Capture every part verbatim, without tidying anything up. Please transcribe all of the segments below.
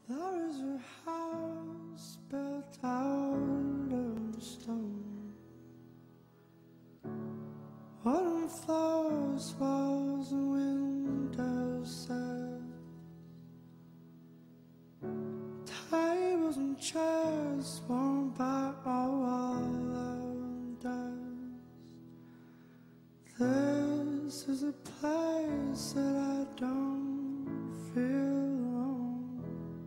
There is a house built out of stone. Wooden floors, walls and windows set. Tables and chairs worn by all elders. This is a place that I don't feel alone.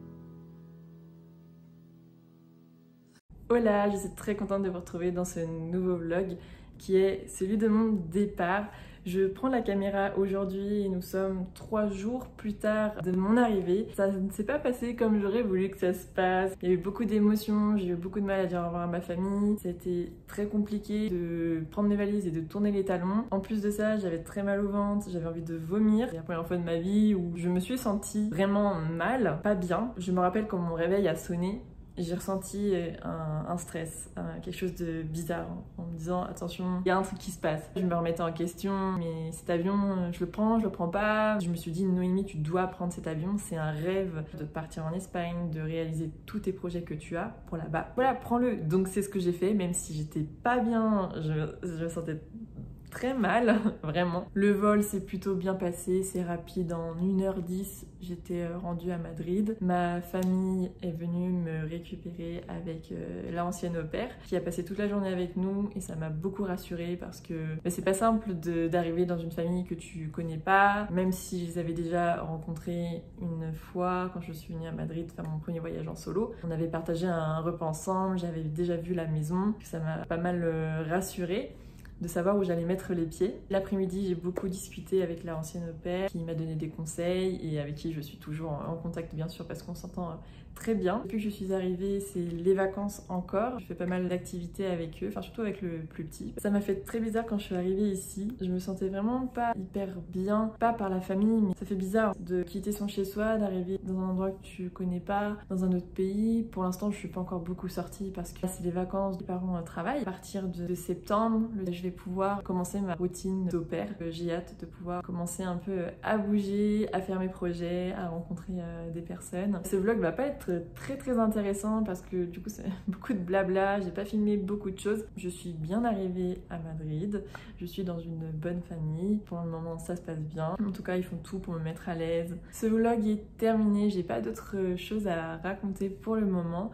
Hola, je suis très contente de vous retrouver dans ce nouveau vlog qui est celui de mon départ. Je prends la caméra aujourd'hui et nous sommes trois jours plus tard de mon arrivée. Ça ne s'est pas passé comme j'aurais voulu que ça se passe. Il y a eu beaucoup d'émotions, j'ai eu beaucoup de mal à dire au revoir à ma famille. Ça a été très compliqué de prendre mes valises et de tourner les talons. En plus de ça, j'avais très mal au ventre, j'avais envie de vomir. C'est la première fois de ma vie où je me suis sentie vraiment mal, pas bien. Je me rappelle quand mon réveil a sonné, j'ai ressenti un, un stress, un, quelque chose de bizarre en me disant attention, il y a un truc qui se passe. Je me remettais en question, mais cet avion, je le prends, je le prends pas. Je me suis dit Noémie, tu dois prendre cet avion, c'est un rêve de partir en Espagne, de réaliser tous tes projets que tu as pour là-bas. Voilà, prends-le. Donc c'est ce que j'ai fait, même si j'étais pas bien, je, je me sentais très mal, vraiment. Le vol s'est plutôt bien passé, c'est rapide, en une heure dix, j'étais rendue à Madrid. Ma famille est venue me récupérer avec euh, l'ancienne au pair qui a passé toute la journée avec nous et ça m'a beaucoup rassurée parce que bah, c'est pas simple d'arriver dans une famille que tu connais pas, même si je les avais déjà rencontrés une fois quand je suis venue à Madrid faire mon premier voyage en solo. On avait partagé un repas ensemble, j'avais déjà vu la maison, ça m'a pas mal euh, rassurée de savoir où j'allais mettre les pieds. L'après-midi, j'ai beaucoup discuté avec la ancienne au pair qui m'a donné des conseils et avec qui je suis toujours en contact bien sûr parce qu'on s'entend très bien. Depuis que je suis arrivée, c'est les vacances encore. Je fais pas mal d'activités avec eux, enfin surtout avec le plus petit. Ça m'a fait très bizarre quand je suis arrivée ici. Je me sentais vraiment pas hyper bien, pas par la famille, mais ça fait bizarre de quitter son chez-soi, d'arriver dans un endroit que tu connais pas, dans un autre pays. Pour l'instant, je suis pas encore beaucoup sortie parce que c'est les vacances, les parents travaillent. À partir de, de septembre, je vais pouvoir commencer ma routine d'au pair. J'ai hâte de pouvoir commencer un peu à bouger, à faire mes projets, à rencontrer euh, des personnes. Ce vlog va pas être très très intéressant parce que du coup c'est beaucoup de blabla, j'ai pas filmé beaucoup de choses. Je suis bien arrivée à Madrid, je suis dans une bonne famille. Pour le moment ça se passe bien. En tout cas ils font tout pour me mettre à l'aise. Ce vlog est terminé, j'ai pas d'autres choses à raconter pour le moment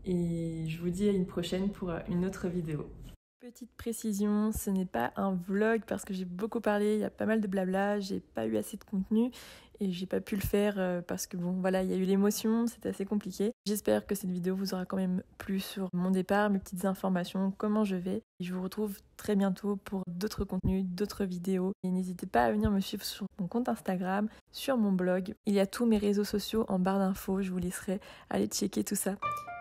et je vous dis à une prochaine pour une autre vidéo. Petite précision, ce n'est pas un vlog parce que j'ai beaucoup parlé, il y a pas mal de blabla, j'ai pas eu assez de contenu et j'ai pas pu le faire parce que bon voilà, il y a eu l'émotion, c'était assez compliqué. J'espère que cette vidéo vous aura quand même plu sur mon départ, mes petites informations, comment je vais. Et je vous retrouve très bientôt pour d'autres contenus, d'autres vidéos. Et n'hésitez pas à venir me suivre sur mon compte Instagram, sur mon blog. Il y a tous mes réseaux sociaux en barre d'infos, je vous laisserai aller checker tout ça.